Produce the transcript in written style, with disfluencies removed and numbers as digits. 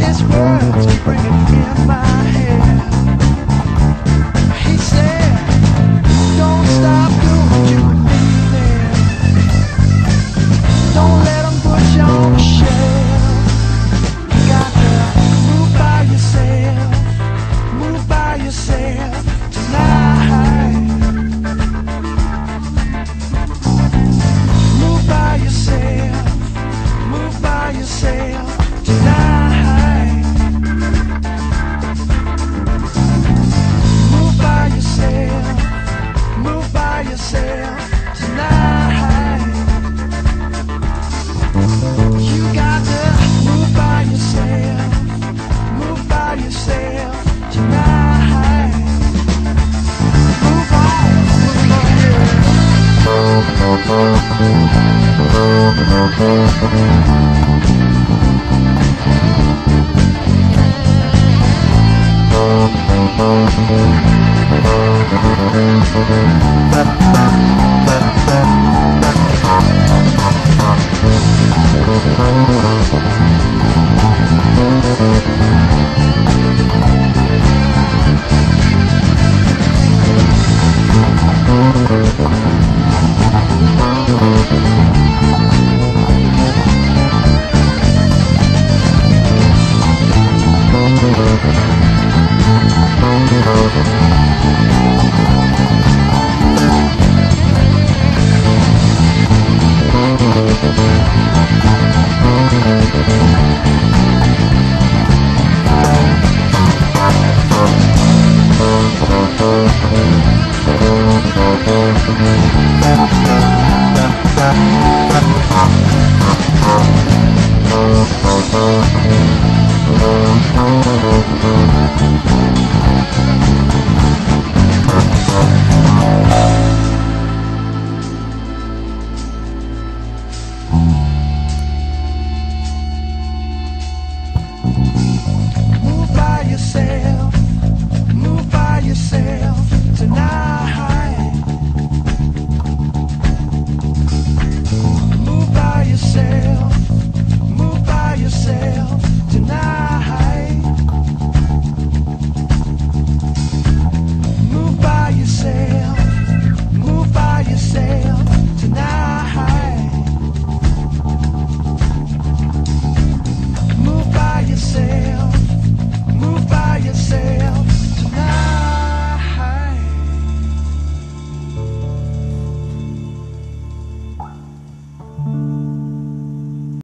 his words keep ringing in my head. He said, don't stop doing what you believe in. Don't let them put you on the shelf. You got to move by yourself. Move by yourself tonight. Move by yourself. Move by yourself tonight. Move by yourself. Move by yourself tonight. You got to move by yourself. Move by yourself tonight. Move on, move on, Thank you.